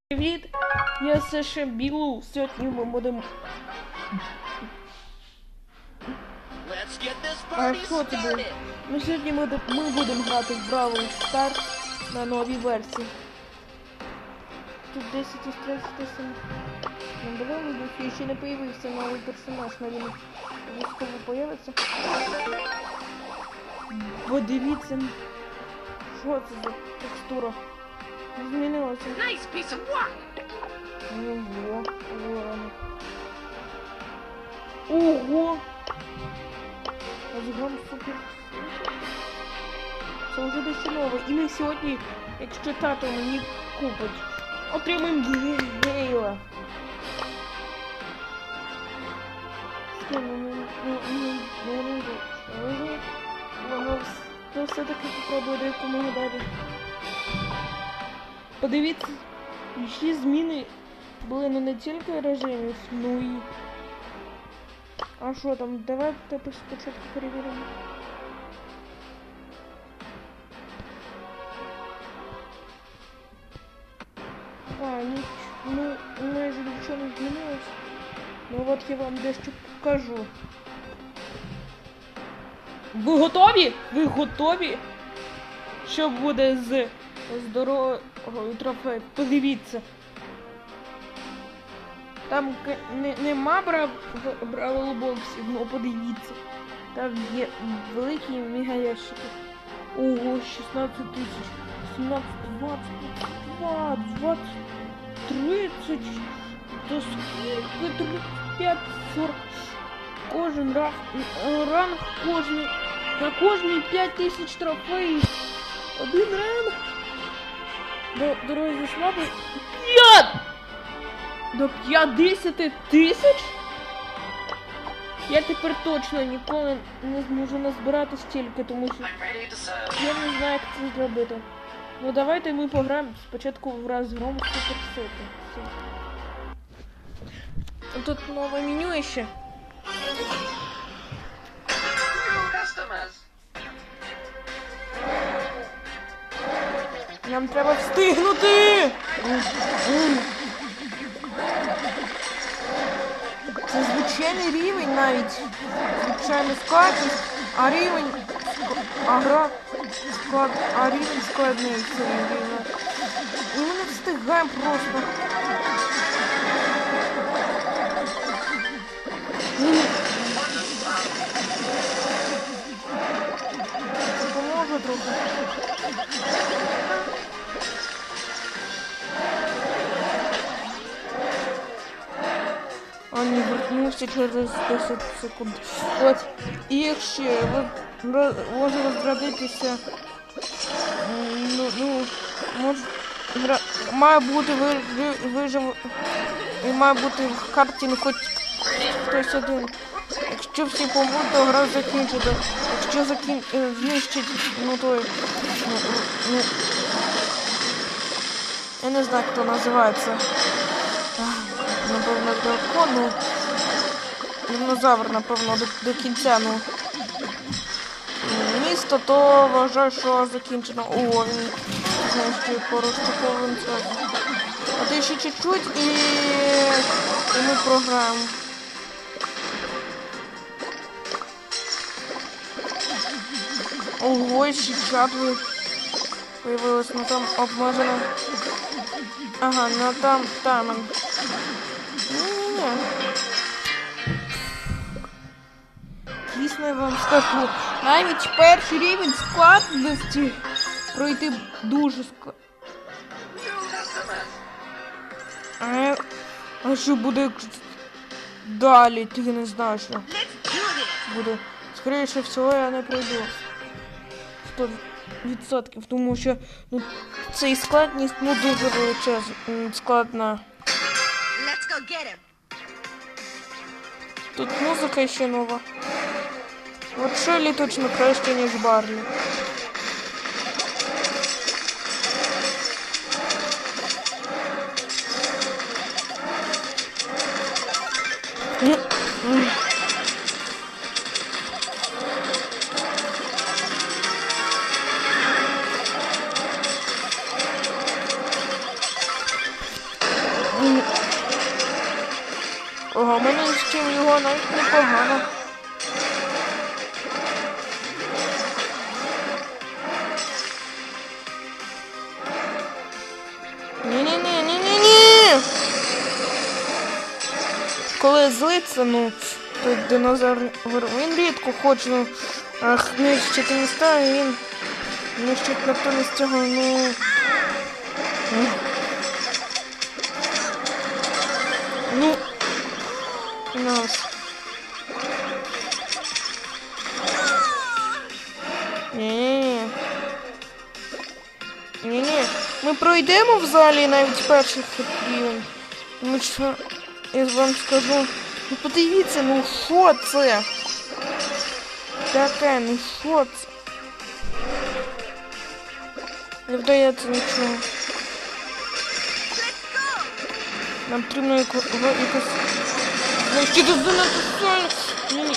Привіт, я Саша Білу. Сьогодні ми будемо... А що це буде? Ну сьогодні ми будемо грати в Бравл Старс на новій версії. Тут 10 із 37. На новому духі ще не появився новий персонаж, на він обов'язково появиться. Подивіться, що це за текстура. Змінилося. Ого, ворона. Ого! Розгон супер. Це вже дещо нове. І ми сьогодні, якщо тато мені купить, отримаємо Гейла. Воно все-таки попробує до якомога далі. Подивіться, ще зміни були не тільки режимів, ну і... А що там? Давайте спочатку перевіримо. Ну, майже нічого не змінилось. Ну от я вам дещо покажу. Ви готові? Ви готові? Що буде з дорогою трофею? Подивіться. Там нема Бравл боксів, ну подивіться. Там є великі мегаящики. Ого, 16 тисяч, 17, 20, 22, 20, 30, то скільки? 35, 40. Кожен ранг кожний, на кожній 5 тисяч трофеїв. Один ранг. Дорозі слабий. 5! До 50 тисяч? Я тепер точно ніколи не зможу назбирати стільки, тому що я не знаю, як це зробити. Ну давайте ми пограємо спочатку в розгром суперсети. Тут нове меню ще. Нам треба встигнути! Це звичайний рівень навіть, звичайна складність, а рівень, рівень складний цей рівень. І ми не встигаємо просто. Допоможе трохи. Они вернувся через 10 секунд. От, і якщо може розрядитися, має бути має бути в карті хоч хтось один. Якщо всі помруть, то гра закінчиться. Якщо знищить, я не знаю, хто називається. Напевно, дракон, динозавр, напевно, до кінця, місто, то вважаю, що закінчено. О, він знищує пороступовим цвет. А то ще чуть-чуть і ми програємо. Ого, ще чат появилось, но там обмежено. Ага, ну там тайминг. Не-не-не. Дійсно, я вам скажу. Навіть перший рівень складності пройти дуже складно. А що буде далі? Ти не знаєш, що буде. Скоріше всього, я не пройду. 100%, тому що цей складність дуже величезна, складна. Тут музика ще нова. От Шеллі точно краще, ніж Барлі. Ага, в мене з чим його навіть непогано. Ні-ні-ні. Коли злиться, ну, той динозавр, він рідко хоче, ну, нищити міста, і він нищить натомість цього, ну... Ну... Нас. Ні-ні. Ми пройдемо в залі навіть перших рівень. Ну що, я вам скажу. Ну подивіться, ну що це? Таке, ну що це? Не вдається нічого. Нам потрібно якось... Знищити занадто сильно. Ні.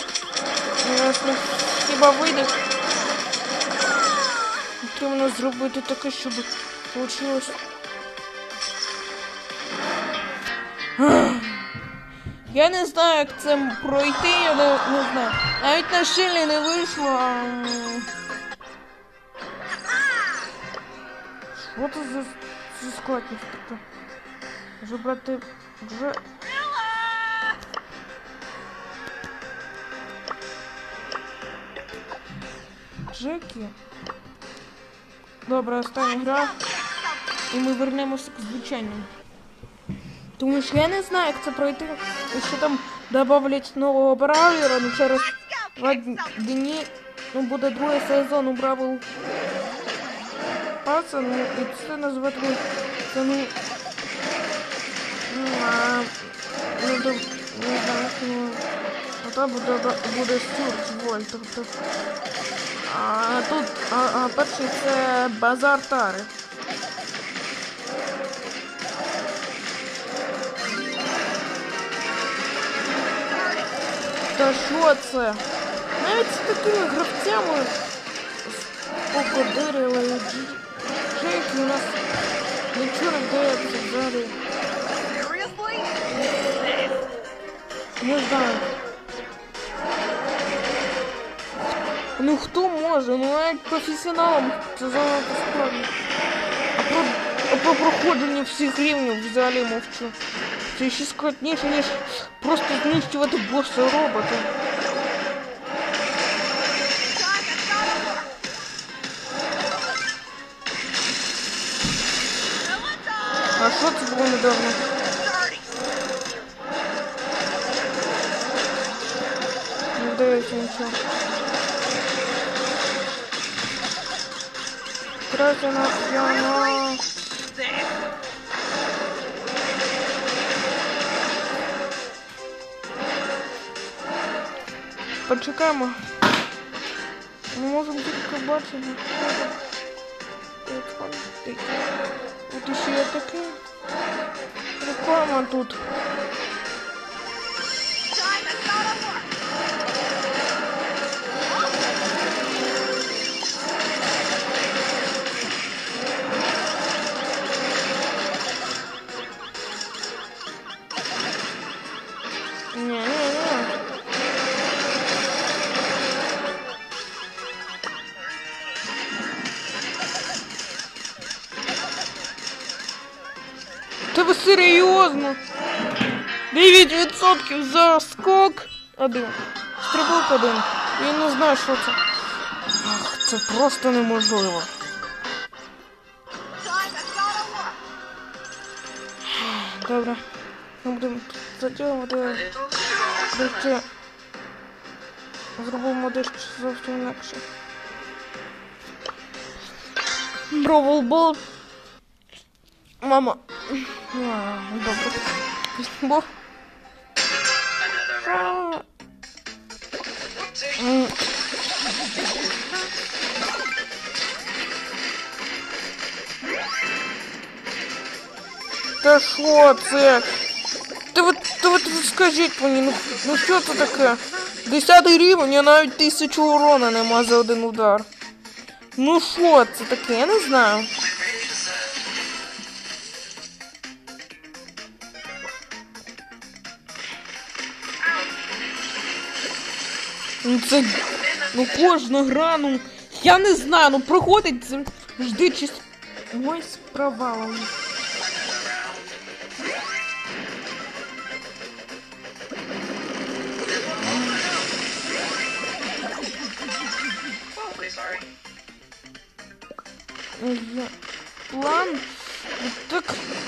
Хіба вийде? Потрібно зробити таке, щоб вийшло. Я не знаю, як це пройти, я не знаю. Навіть на шилі не вийшло, а... Що це за складність така? Вже брати... Вже... Джекі. Добре, остання гра. І ми вернемося к звичайному. Тому що я не знаю, як це пройти. Якщо там добавлять нового бравлера, ну через 2 дні, ну, буде другий сезон у Бравл Паса, ну, і це назвати, це, ну, не знаю, ну, там буде Стюарт Воль, тобто. А тут, перший це Базар Тари. Та що це? Навіть з такими гравцями покодирили Джекі у нас нічого не вдається взагалі. Не знаю. Ну хто може? Ну навіть професіоналам це занадто складно. А про проходження всіх рівнів взагалі мовчу. Це ще складніше, ніж просто знищувати босса робота. А що це було недавно? Не вдається нічого. Короче, на... Почекаємо. Ми можемо тільки бачити. Тут ще є таке. Реклама тут. Та ви серйозно? 9% за скок 1. Стрибок 1. Я не знаю, що це. Ах, це просто неможливо. Добре. Ми будемо затягувати. Короче, зробимо дещо зовсім інакше. Бравл Бол. Мама. Добре. Бо. Та що це? Та от скажіть мені, ну що це таке? 10-й рівень, а навіть 1000 урона нема за один удар. Ну що це таке? Я не знаю. Ну це... Ну кожна гра, ну... Я не знаю, ну проходить завжди чисто... Ой, з провалом. План... Так...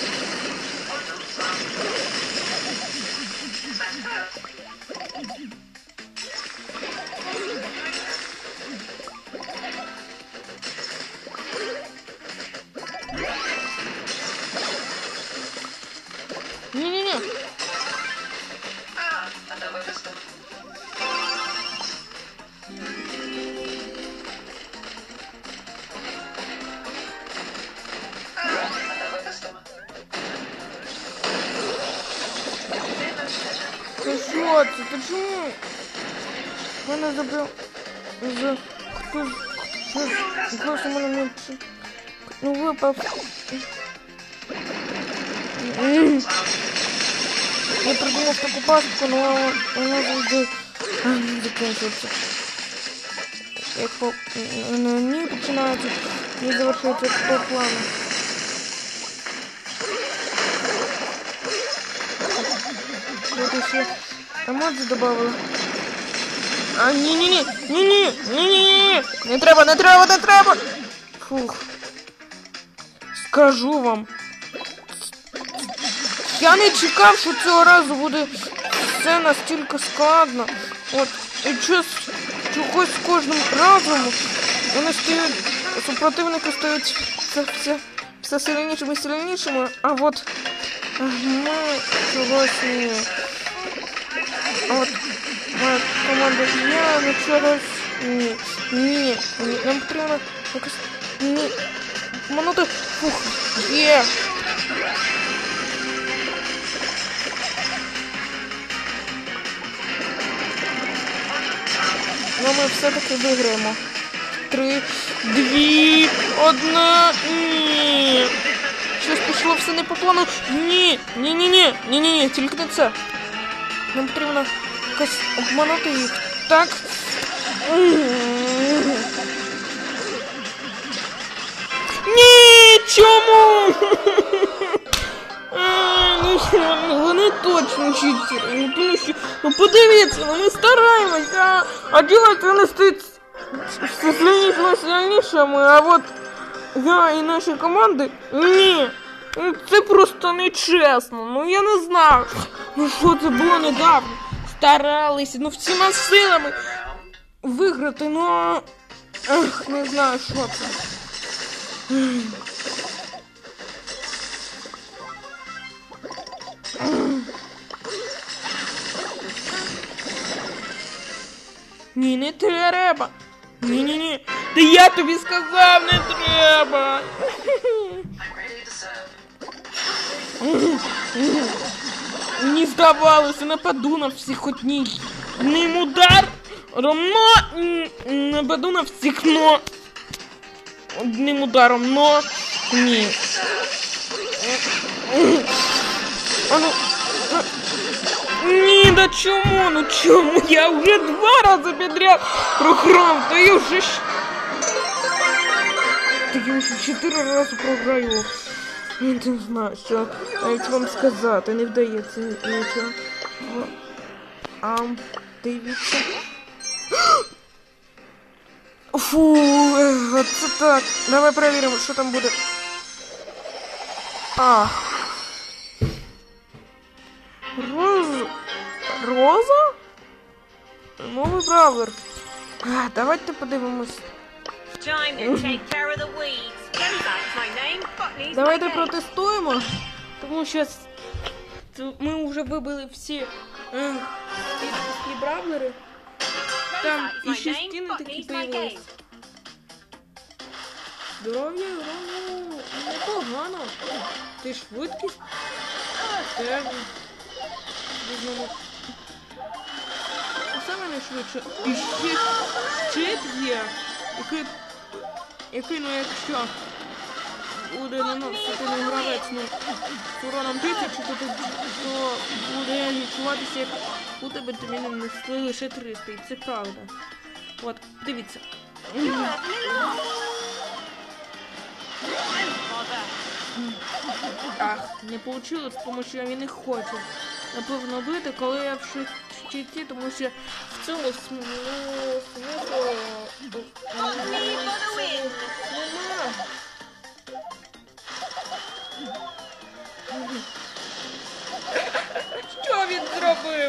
Не-не-не. Ты что? Ты почему? Мене забрав за хтось мене не... Ну випав. Я придумав таку пастку, но вона завжди закінчується. Як по ній починається і завершується по плану. Вот ще емоції добавили. А, ні-ні-ні, не треба. Фух. Скажу вам. Я не чекав, що цього разу буде все настільки складно. От, і чогось з кожним разом вони стають, супротивники стають все сильнішими, а от ми чогось не... А от моя команда я на чогось ні, нам потрібно якось минути. Фух, є. Ну ми все-таки виграємо. 3, 2, 1, ні. Щось пішло все не по плану. Ні, тільки не це. Нам потрібно якось обманути їх. Так. Ні, чому? Вони точно читери. Тому що, ну подивіться, ми стараємося, а дівати вони стають все сильнішими, а от я і наші команди, ні. Це просто нечесно, ну я не знаю. Ну що це було недавно? Старалися, ну всіма силами виграти, ну... Ах, не знаю, що це. Ні, не треба. Ні. Та я тобі сказав, не треба. Не здавалося, нападу на всіх одним ударом, нападу на всіх, но одним ударом, но ні. Ні, да чому? Ну чому? Я вже 2 рази підряд програв, та я вже... Так я вже 4 рази програю. Я не знаю, що навіть вам сказати, не вдається нічого. Дивіться. Фу, це так. Давай перевіримо, що там буде. Роза? Новий бравлер. Давайте подивимось. Давайте протестуємо, тому що ми вже вибили всі бравлери. Там і ще стіни такі появились. Здоров'я, непогано. Ти швидкість? Так. Візьмемо. Саме найшвидше. І ще щит є. Який, ну якщо буде наносити гравець з уроном 1000, то буде відчуватися, як у тебе тобі нанесли лише 300, і це правда. От, дивіться. Ах, не вийшло, тому що я не хочу. Напевно, бити, коли я в щиті, тому що в цьому смислу нема. Що він зробив?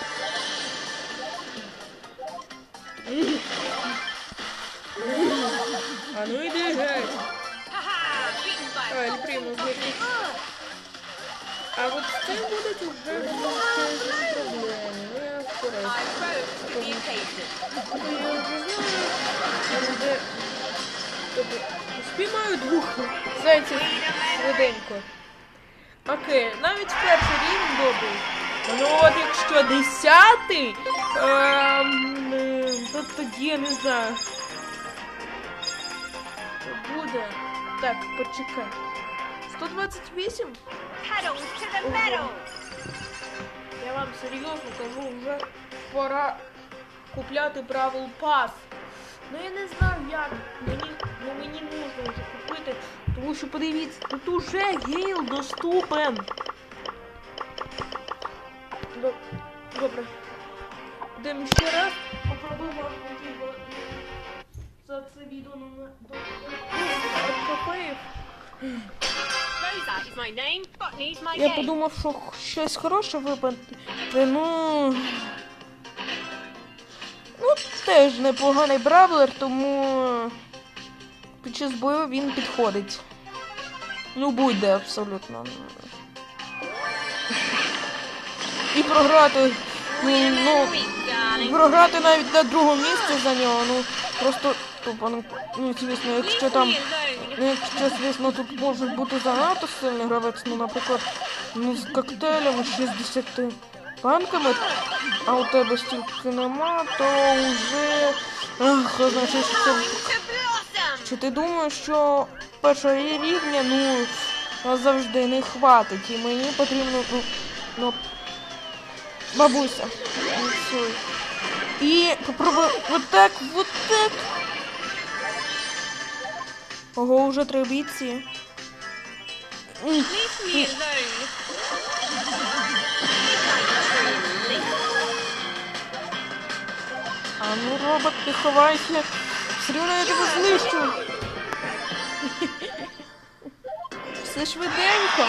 А ну йди геть. Ель Примус геть. А от з цим будуть вже величезні проблеми. Ну я впораюсь. Спіймаю 2 зайців швиденько. Окей, навіть перший рівень добрий. Ну от якщо 10-й, то тоді я не знаю. Буде. Так, почекай. 128? Я вам серйозно кажу, вже пора купляти Бравл Пас. Ну я не знаю як. Мені можна вже купити, тому що подивіться, тут уже Гейл доступен. Добре. Йдемо ще раз. Попробуємо за це відео до копеїв. Я подумав, що щось хороше випаде. Ну, теж непоганий бравлер, тому під час бою він підходить. Ну, будь-де абсолютно. І програти, програти навіть на 2-му місці за нього, просто тупо, звісно, якщо, звісно, тут можуть бути занадто сильний гравець, наприклад, з коктейлями 60 банками, а у тебе стільки нема, то вже, значить, що ти думаєш, що першого рівня, завжди не хватить, і мені потрібно, бабуся, і попробую вот так. Ого, уже 3 бійці. А ну, робот, ти ховайся. Все рівно я тебе знищу. Все швиденько.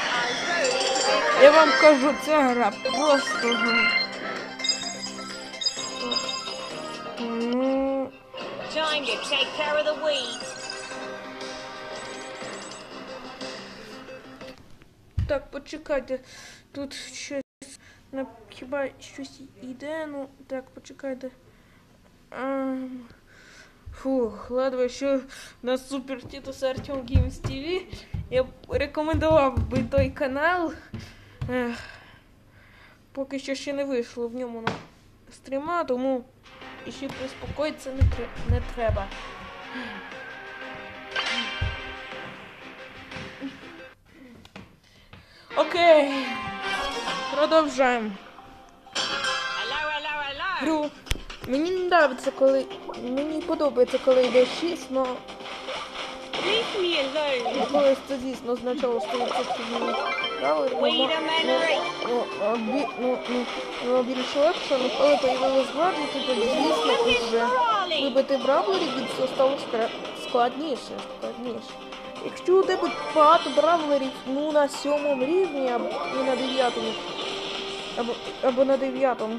Я вам кажу, ця гра просто... Так, почекайте. Тут щось... Хіба щось йде? Так, почекайте. Фух, ладно, що на Супер Тітус Артем Геймс ТВ. Я б рекомендував би той канал. Поки що ще не вийшло в ньому стріма, тому ще приспокоїтися не треба. Окей. Продовжаємо. Гру. Мені подобається, коли йде 6, но... Коли це, звісно, означало, що це правильно. Більше легше, але коли появилось гвардії, то, звісно, вже вибити бравлерів стало складніше. Якщо у тебе багато бравлерів, на 7-му рівні, або на 9-му, або на 9-му,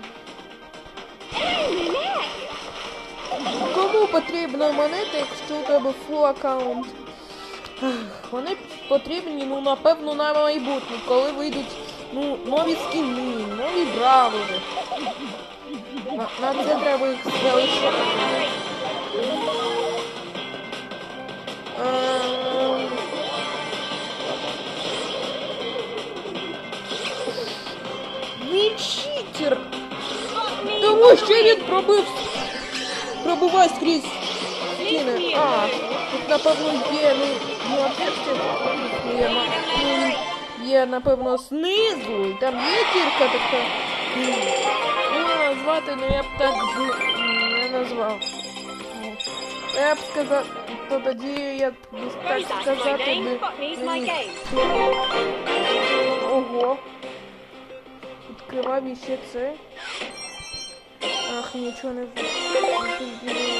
кому потрібно монети, якщо у тебе фул аккаунт? Вони потрібні, напевно, на майбутнє, коли вийдуть, нові скіни, нові бравлери. На це треба їх залишити. Він читер! Тому що він пробуває скрізь стіни. Тут, напевно, є, одну отверстие. Є, напевно, знизу. І там є дірка така. Можна назвати, але я б так не назвав. Я б сказав, то тоді я б так сказати би... Ого. Відкривав іще це. Ах, нічого не зробив.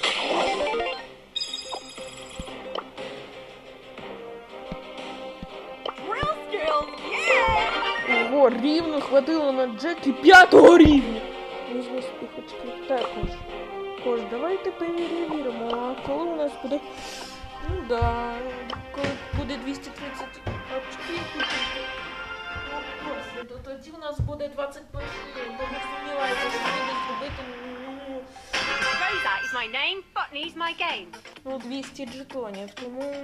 Ого, рівно хватило на Джекі 5-го рівня. Ну, звісно, хоч також. Тож, давайте перевіримо, а коли у нас буде... Ну да, коли буде 230 очків, то тоді у нас буде 21 рівень, тому сумніваюся, що буде зробити... Rosa is my name, botany is my game. Ну, 200 жетонів, тому...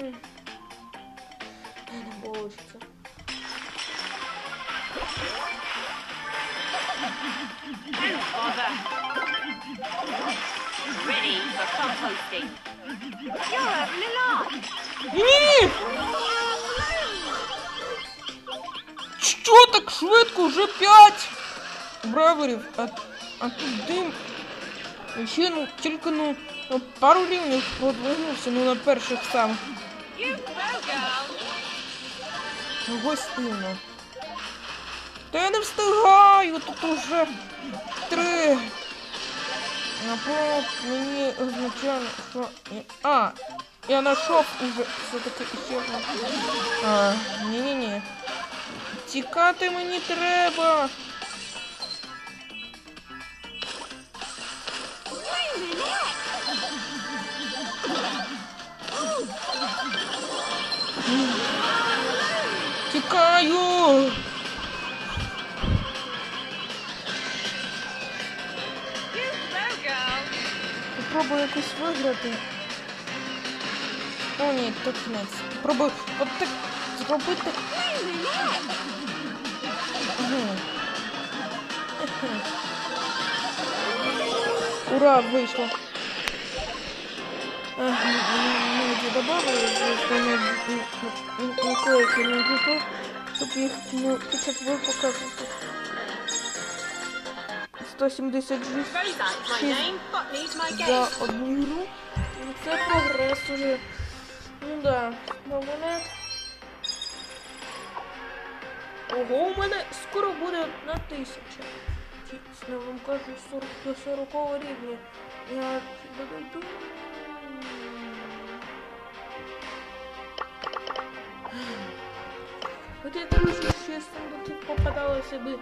Не получится. Ready for composting. You're having a laugh. Ні! Що так швидко? Вже 5 браверів, а тут дим. Ще, ну, тільки, ну, пару рівнів продвинувся, ну, на перших самих. You go, girl. Чого стильно? Та я не встигаю, тут уже 3. Напевно, мені означає, що... А, я знайшов уже все-таки ще одну. Ні-ні-ні. Тікати мені треба. Тікаю! Попробую якось виграти. О, ні, тут кінець. Попробую от так зробити. Ура, вийшло. Люди добавили, наклейки на YouTube, щоб їх, ну, хоча б ви показувати. 176 за одну гру. І це прогрес уже. Ну да, монет. Ого, у мене скоро буде 1000. Я вам кажу, 40 до 40 рівня. Я буду... От я дружу, що я сундуків попадалося би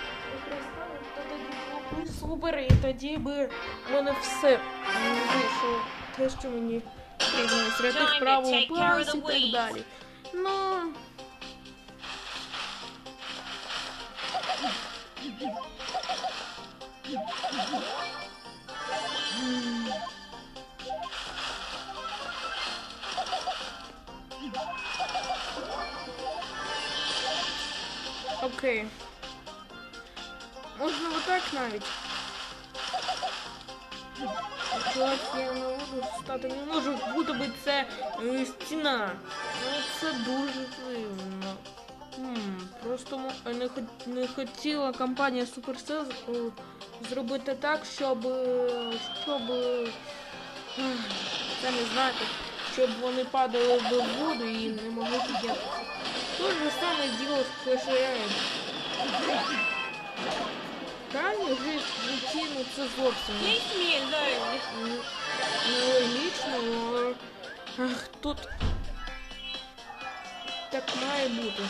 супер, і тоді би в мене все вийшло. Те, що мені потрібно, серед тих правил планс і так далі. Ну... Окей. Можна отак навіть. Чувак, я не можу стати, не можу бути би це стіна. Ну це дуже дивно. Просто не хотіла компанія Supercell зробити так, щоб це не знати, щоб вони падали в воду і не могли піднятися. То же саме діло з Clash Royale. Реально житті, ну це зовсім. Ну, лічно, ах, тут так має бути.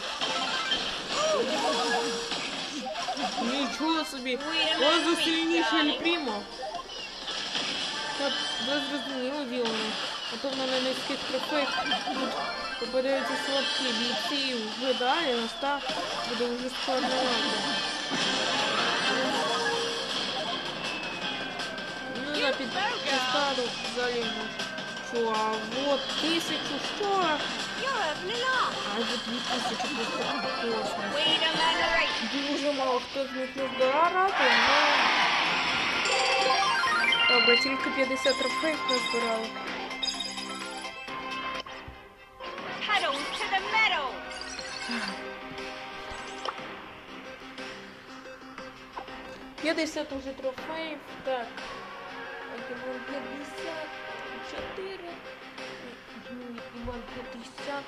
Нічого собі, ось сильніше Ель Прімо. Так, зрозуміло діло. А то в мене низьких трофеїв тут попадаються слабкі бійці, і вже далі наста буде вже складновато. Ну, я підставу взагалі що, а вот 1000, що? А вот 2000 просто космос. Дуже мало хто з них не збирав, але... Добре, тільки 50 трофеїв не збирали. 50 уже трофеїв. Так. Іван 54. Іван 50.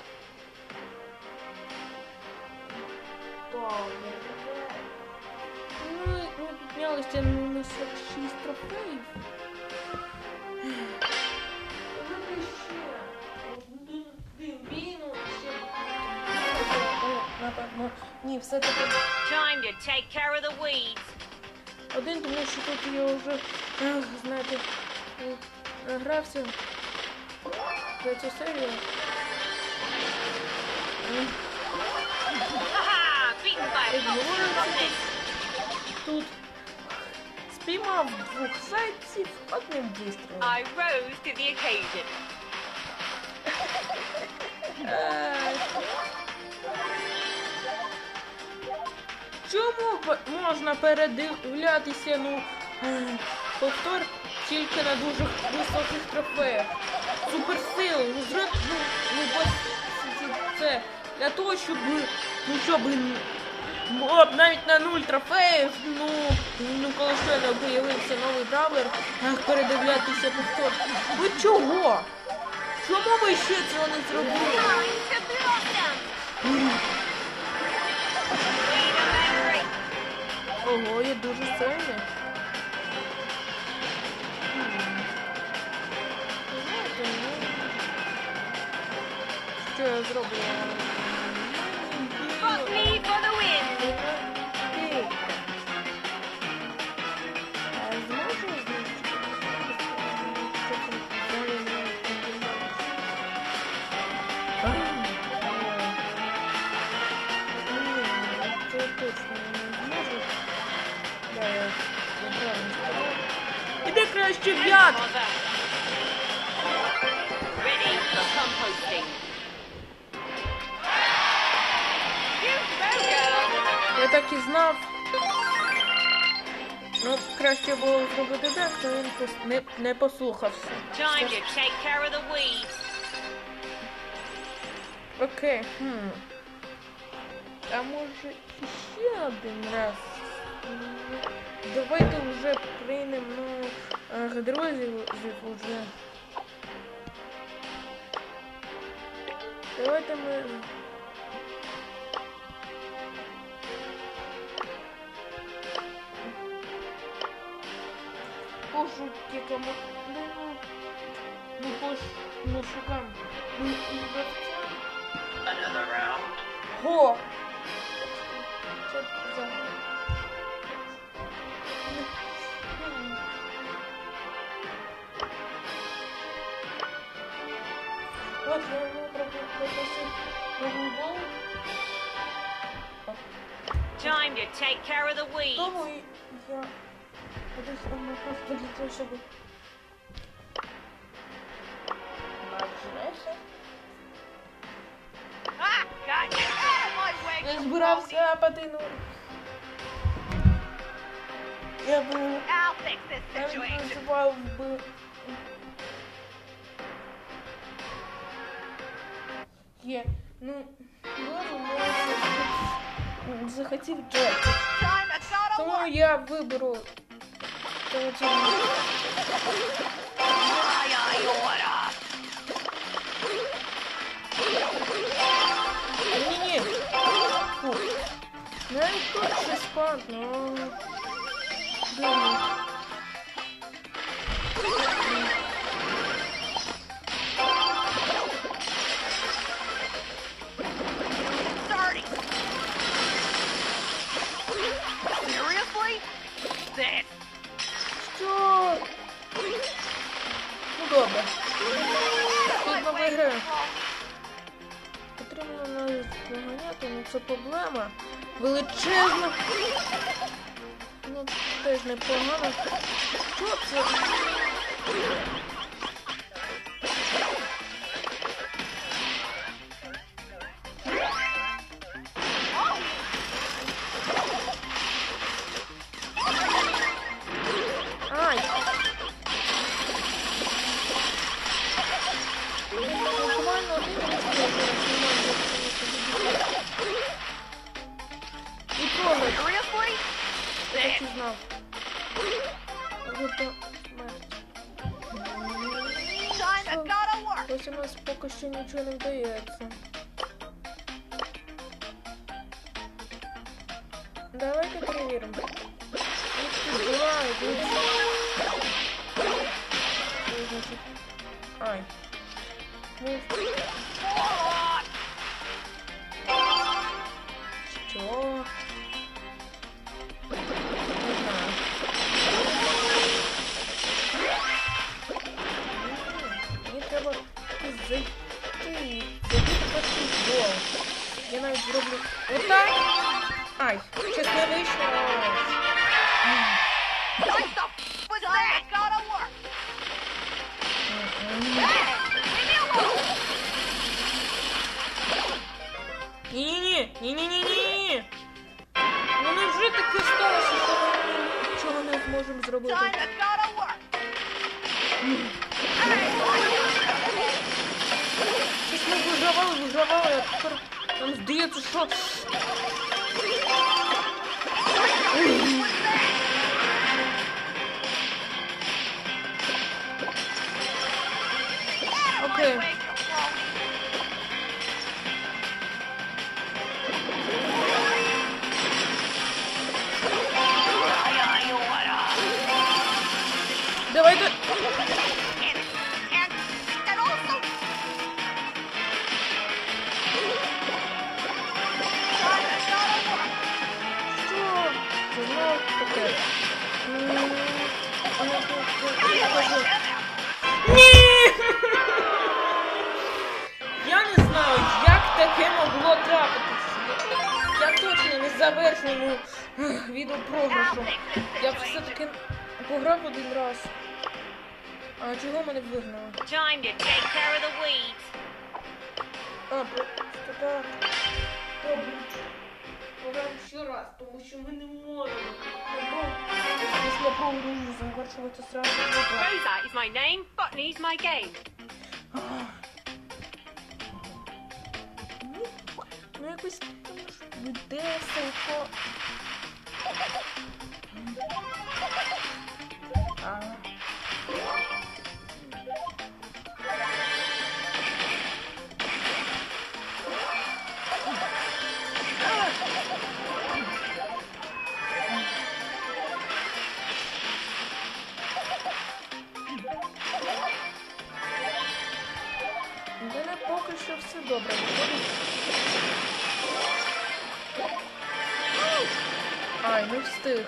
Добре. Ну, і ми піднялися на 46 трофеїв. Напевно, ні, все-таки Time to take care of the weeds. один, тому що тут я вже, знаєте, награвся за цю серію. Haha! Beaten by a complete Тут спіймав двох зайців одним вистрілом. I rose to the occasion. Чому можна передивлятися, повтор тільки на дуже високих трофеях? Суперсил, це для того, щоб навіть на 0 трофеїв, коли щойно появився новий бравлер, передивлятися повтор. Ви чого? Чому ви ще цього не зробили? Time to block them. Lead 'em angry. Ого, я дуже сильний. Знаєте, що я зроблю? Fuck me for the win. А зможу знищити? Що це взагалі не це точно не зможу. Да, я правильно сказав. Іди краще в яд! Mother. Ready for composting. You go, girl. Я так і знав. Ну, краще було зробити так, то він не послухався. Time to take care of the weeds. Окей. А може ще один раз? Давайте вже приймемо друзів уже. Давайте ми... Пошуки кому... Не шукаємо. Another round. Го! Це за... От я його попросив новий гол. Time to take care of the weeds. Тому я кудись просто для того, щоб... Нажмешся. Ah, got you. Out of my way, Я you збирався патину. Я був... phony. I'll fix this Я situation. називав би... Є. Ну, захотів Джекі. Time to start a Тому war. я виберу... Aye, aye, order. Ні-ні. Фу. Навіть тут щось складно. Дивно. Dirty. Seriously? This. Що? Ну добре. Скільки виграю? Потрібно навіть наганяти, ну це проблема. Величезна. Ну, теж непогано. Що це? Ай! Буквально один і трогай. Seriously? Я This. не знав. Група смерть. Time to go to work. Ось у нас поки що нічого не вдається. Давайте перевіримо. Ай. Що? Не знаю. Мені треба зайти. Забити перший гол. Я навіть зроблю отак. Ай, щось не вийшло. What the f was that? Go to work. Hey, leave me alone. Ні-ні-ні. Ну невже таке сталося, що ми нічого не зможемо зробити? Time to go to work. Щось ми вигравали, а тепер нам здається, що... Окей. Давайте... And also... Time to go to work. Що? Це знову таке. Ні! Я не знаю, як таке могло трапитися. Я точно не завершую відео програшу. Я все-таки пограв один раз. А чого мене вигнали? Time to take care of the weeds. А, просто так. Добре. Пограв ще раз, тому що ми не можемо. Після програшу завершувати сразу. Rosa is my name, botany's my game. Ну якось весело. У мене поки що все добре. Ай, не встиг.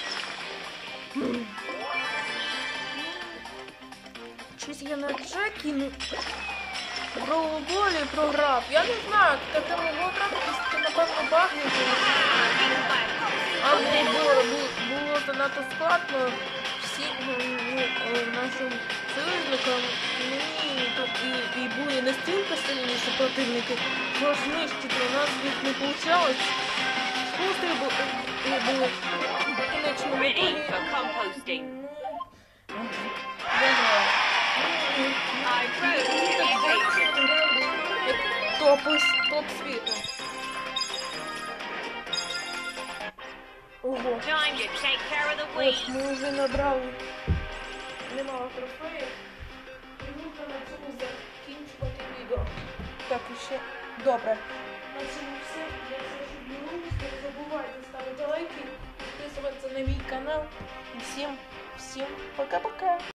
Щось я на Джекі в роллболі програв. Я не знаю, таке могло трапитися, це, напевно, баг якийсь. Або було занадто складно всім нашим союзникам. І були настільки сильніші противники, що знищити у нас їх не вийшло. Скутри були в кінечному Ready ітогі. for composting. I wrote Топ світу. Ого. Time to take care of the Ось, weeds. ми вже набрали немало трофеїв. І можна на цьому закінчувати відео. Так, і ще добре. На цьому все. Я все ж ділюсь. Не забувайте ставити лайки, підписуватися на мій канал. І всім пока-пока.